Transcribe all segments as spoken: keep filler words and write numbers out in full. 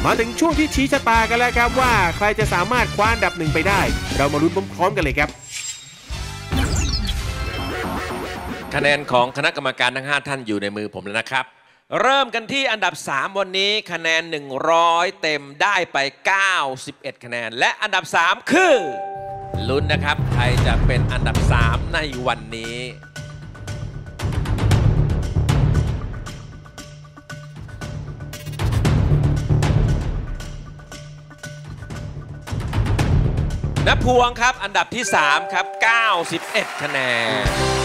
มาถึงช่วงที่ชี้ชะตากันแล้วครับว่าใครจะสามารถคว้าอันดับหนึ่งไปได้เรามาลุ้นพร้อมๆกันเลยครับคะแนนของคณะกรรมการทั้งห้าท่านอยู่ในมือผมแล้วนะครับเริ่มกันที่อันดับสามวันนี้คะแนนหนึ่งร้อยเต็มได้ไปเก้าสิบเอ็ดคะแนนและอันดับสามคือลุ้นนะครับใครจะเป็นอันดับสามในวันนี้ณพวงครับอันดับที่สามครับเก้าสิบเอ็ดคะแนน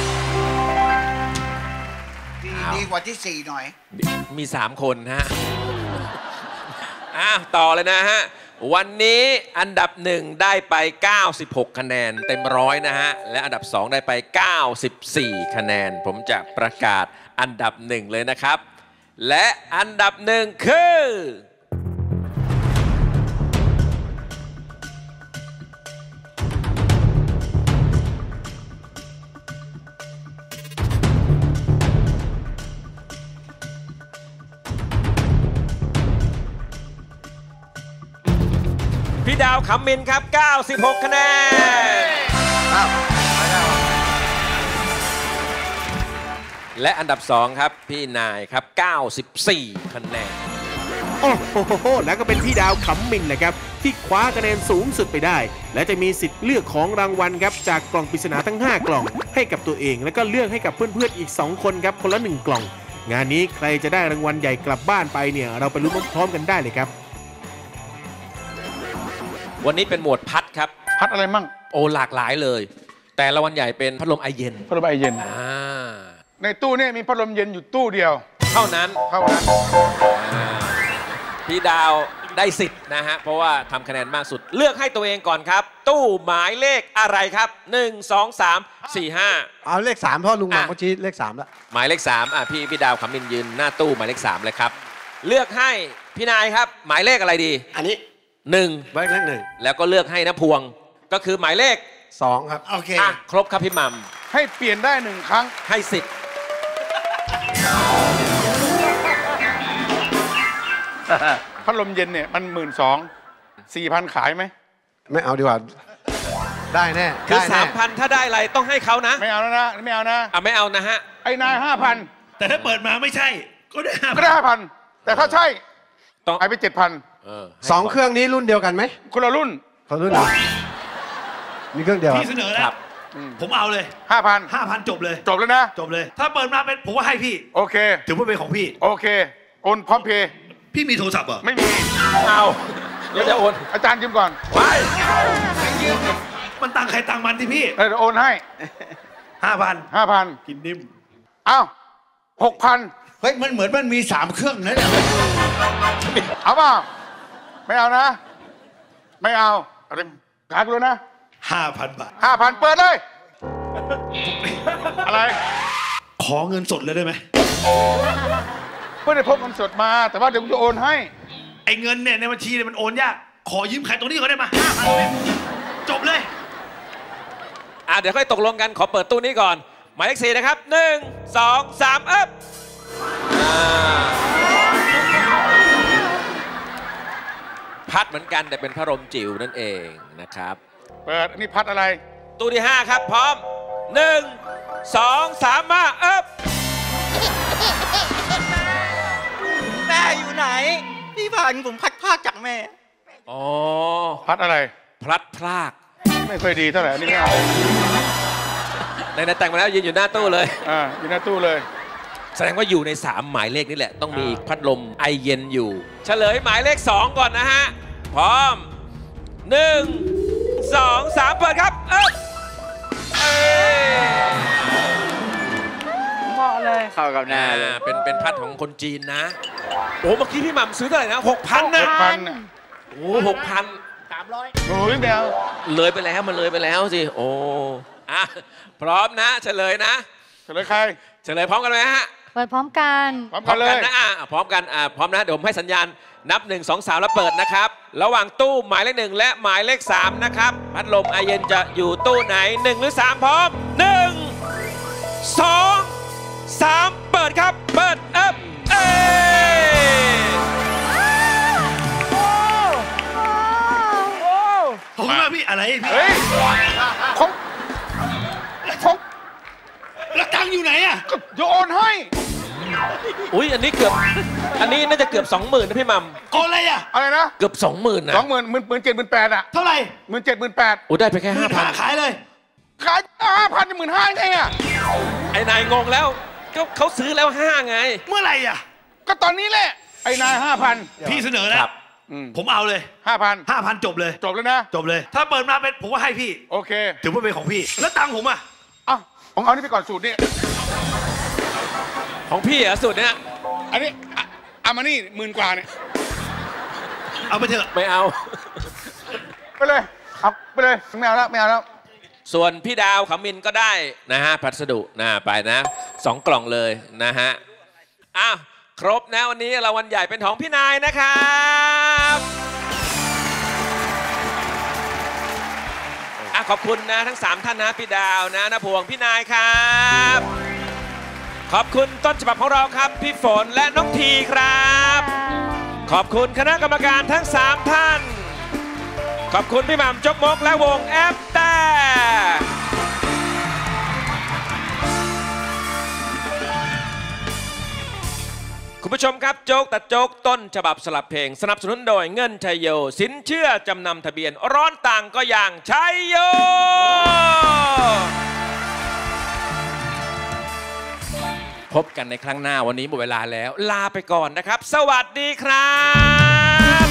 ดีกว่าที่สี่หน่อยมีสามคนฮะอ่ะต่อเลยนะฮะวันนี้อันดับหนึ่งได้ไปเก้าสิบหกคะแนนเต็มร้อยนะฮะและอันดับสองได้ไปเก้าสิบสี่คะแนนผมจะประกาศอันดับหนึ่งเลยนะครับและอันดับหนึ่งคือพี่ดาวขำมินครับเก้าสิบหกคะแนนและอันดับสองครับพี่นายครับเก้าสิบสี่คะแนนโอ้โหแล้วก็เป็นพี่ดาวขำมินแหละครับที่คว้าคะแนนสูงสุดไปได้และจะมีสิทธิ์เลือกของรางวัลครับจากกล่องปริศนาทั้งห้ากล่องให้กับตัวเองแล้วก็เลือกให้กับเพื่อนๆอีกสองคนครับคนละหนึ่งกล่องงานนี้ใครจะได้รางวัลใหญ่กลับบ้านไปเนี่ยเราไปลุ้นพร้อมๆกันได้เลยครับวันนี้เป็นหมวดพัดครับพัดอะไรมั่งโอ้หลากหลายเลยแต่รางวัลใหญ่เป็นพัดลมไอเย็นพัดลมไอเย็นในตู้นี่มีพัดลมเย็นอยู่ตู้เดียวเท่านั้นเท่านั้นพี่ดาวได้สิทธิ์นะฮะเพราะว่าทำคะแนนมากสุดเลือกให้ตัวเองก่อนครับตู้หมายเลขอะไรครับหนึ่ง สอง สาม สี่ ห้าเอาเลขสามเพราะลุงหลังเมื่อกี้เลขสามแล้วหมายเลขสามอ่ะพี่พี่ดาวขำมินยืนหน้าตู้หมายเลขสามเลยครับเลือกให้พี่นายครับหมายเลขอะไรดีอันนี้หนึ่งหมายเลขหนึ่งแล้วก็เลือกให้นะพวงก็คือหมายเลขสองครับโอเคอ่ะครบครับพี่มัมให้เปลี่ยนได้หนึ่งครั้งให้สิทธิ์พัดลมเย็นเนี่ยมันหมื่นสองสี่พันขายไหมไม่เอาดีกว่าได้แน่คือสามพันถ้าได้อะไรต้องให้เขานะไม่เอาแล้วนะไม่เอานะอ่ะไม่เอานะฮะไอ้นายห้าพันแต่ถ้าเปิดมาไม่ใช่ก็ได้ก็ได้ห้าพันแต่ถ้าใช่ต้องหายไปเจ็ดพันสองเครื่องนี้รุ่นเดียวกันไหมคนละรุ่นคนละรุ่นเหรอมีเครื่องเดียวพี่เสนอแล้วผมเอาเลยห้าพันห้าพันจบเลยจบแล้วนะจบเลยถ้าเปิดมาเป็นผมว่าให้พี่โอเคถือว่าเป็นของพี่โอเคโอนพร้อมเพย์พี่มีโทรศัพท์เหรอไม่มีเอาเดี๋ยวจะโอนอาจารย์ยืมก่อนไปมันตังใครตังมันที่พี่เออโอนให้ห้าพันห้าพันกินนิ่มอ้าวหกพันเฮ้ยมันเหมือนมันมีสามเครื่องนะเนี่ยเอาเปล่าไม่เอานะไม่เอาอะไรขายกูเลยนะห้าพันบาทห้าพันเปิดเลยอะไรขอเงินสดเลยได้ไหมไม่ได้พกเงินสดมาแต่ว่าเดี๋ยวกูจะโอนให้ไอ้เงินเนี่ยในบัญชีเนี่ยมันโอนยากขอยืมใครตรงนี้ก็ได้มาห้าพันจบเลยอ่ะเดี๋ยวค่อยตกลงกันขอเปิดตู้นี้ก่อนหมายเลขสี่นะครับหนึ่งสองสามเอ๊บพัดเหมือนกันแต่เป็นพัดลมจิ๋วนั่นเองนะครับเปิดนี่พัดอะไรตู้ที่ห้าครับพร้อมหนึ่งสองสามมาเอ๊บแม่อยู่ไหนพี่พานผมพัดพากจากแม่อ๋อพัดอะไรพลัดพรากไม่ค่อยดีเท่าไหร่นี่ไม่เอาในนั้นแต่งมาแล้วยืนอยู่หน้าตู้เลยอ่าอยู่หน้าตู้เลยแสดงว่าอยู่ในสามหมายเลขนี่แหละต้องมีพัดลมไอเย็นอยู่เฉลยหมายเลขสองก่อนนะฮะพร้อมหนึ่งสองสามเปิดครับเอ๊ะเหมาะเลยเข้ากับหน้าเลยเป็นเป็นพัดของคนจีนนะโอ้เมื่อกี้พี่หม่ำซื้อเท่าไหร่นะหกพันนะหกพันโอ้หกพันสามร้อยโอ้ยเดียวเลยไปแล้วมันเลยไปแล้วสิโอ้อะพร้อมนะเฉลยนะเฉลยใครเฉลยพร้อมกันไหมฮะเปิดพร้อมกันพร้อมกันเลยนะอ่ะพร้อมกันอ่ะพร้อมนะเดี๋ยวผมให้สัญญาณนับหนึ่งสองสามแล้วเปิดนะครับระหว่างตู้หมายเลขหนึ่งและหมายเลขสามนะครับพัดลมไอเย็นจะอยู่ตู้ไหนหนึ่งหรือสามพร้อมหนึ่งสองสามเปิดครับเปิดเอ๊บเออะไรพี่เฮ้ยของของแล้วตังค์อยู่ไหนอ่ะก็โยนให้อุ้ยอันนี้เกือบอันนี้น่าจะเกือบสองหมื่นนะพี่มัมโกนอะไรอ่ะอะไรนะเกือบสองหมื่นนะสองหมื่นหมื่นหมื่นเจ็ดหมื่นแปดอะเท่าไหร่หมื่นเจ็ดหมื่นแปดโอ้ได้ไปแค่หมื่ห้าน พันห้าขายเลยขายห้าพันหมื่นห้าไงอะไอ้นายงงแล้วก็เขาซื้อแล้วห้าไงเมื่อไหร่อ่ะก็ตอนนี้แหละ ไอ้นายห้าพันพี่เสนอแล้วครับผมเอาเลยห้าพันห้าพันจบเลยจบแล้วนะจบเลย ถ้าเปิดมาเป็นผมว่าให้พี่โอเคถือว่าเป็นของพี่ แล้วตังค์ผมอ่ะอ่ะผมเอานี่ไปก่อนสูตรนี่ของพี่เหรอสุดเนี้ยอันนี้อ่ะเอามานี่หมื่นกว่าเนี่ยเอาไปเถอะไม่เอาไปเลย เอาไปเลยไม่เอาแล้วไม่เอาแล้วส่วนพี่ดาวขมินก็ได้นะฮะพัสดุนะไปนะสองกล่องเลยนะฮะอ้าวครบนะวันนี้รางวัลใหญ่เป็นของพี่นายนะครับอ่ะขอบคุณนะทั้งสามท่านนะพี่ดาวนะนะพวงพี่นายครับขอบคุณต้นฉบับของเราครับพี่ฝนและน้องทีครับ ขอบคุณคณะกรรมการทั้งสามท่านขอบคุณพี่หม่ำจกมกและวงแอปแต่คุณผู้ชมครับโจ๊กตัดโจ๊กต้นฉบับสลับเพลงสนับสนุนโดยเงินชัยโยสินเชื่อจำนำทะเบียนร้อนต่างก็อย่างชัยโยพบกันในครั้งหน้าวันนี้หมดเวลาแล้วลาไปก่อนนะครับสวัสดีครับ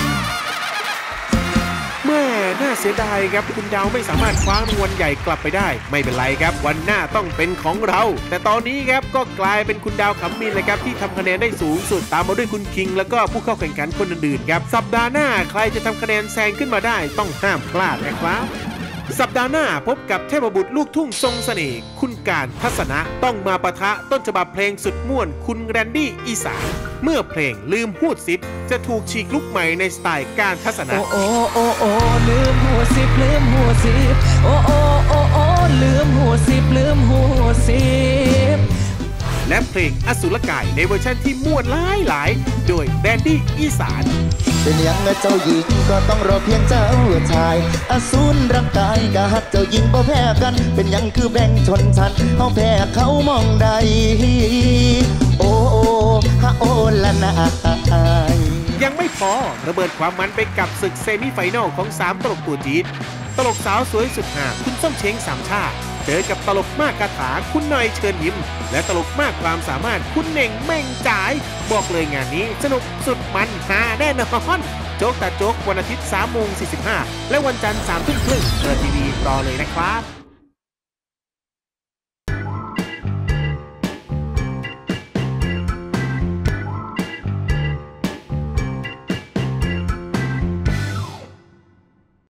แม่น่าเสียดายครับคุณดาวไม่สามารถคว้ารางวัลใหญ่กลับไปได้ไม่เป็นไรครับวันหน้าต้องเป็นของเรา แต่ตอนนี้ครับก็กลายเป็นคุณดาวขำมินเลยครับที่ทำคะแนนได้สูงสุดตามมาด้วยคุณคิงแล้วก็ผู้เข้าแข่งขันคนอื่นๆครับสัปดาห์หน้าใครจะทำคะแนนแซงขึ้นมาได้ต้องห้ามพลาดนะครับสัปดาห์หน้าพบกับเทพบุตรลูกทุ่งทรงเสน่ห์คุณการทัศนะต้องมาปะทะต้นฉบับเพลงสุดม่วนคุณแรนดี้อีสานเมื่อเพลงลืมพูดซิปจะถูกฉีกลุกใหม่ในสไตล์การทัศนะโอ้โอ้โอ้โอ้ลืมหัวสิบลืมหัวสิบโอ้โอ้โอ้โอ้ลืมหัวสิบลืมหัวสิบและเพลงอสุรกายในเวอร์ชันที่ม่วนหลายหลายโดยแรนดี้อีสานเป็นยังไงเจ้าหญิงก็ต้องรอเพียงเจ้าชายอสูรร่างกายกะหักเจ้าหญิงบ่แพ้กันเป็นยังคือแบ่งชนชั้นเขาแพ้เขามองใดโอ้โอ้ฮะโอ้ละนายยังไม่พอระเบิดความมันไปกับศึกเซมิไฟแนลของสามตลกตัวจี๊ดตลกสาวสวยสุดหาคุณส้มเช้งสามชาเจอกับตลกมากคาถาคุณหน่อยเชิญยิ้มและตลกมากความสามารถคุณเน่งแม่งจ่ายบอกเลยงานนี้สนุกสุดมันฮาแน่นอนโจ๊กตาโจ๊กวันอาทิตย์สามโมงสี่สิบห้าและวันจันทร์สามทุ่มครึ่งเปิดทีวีรอเลยนะครับ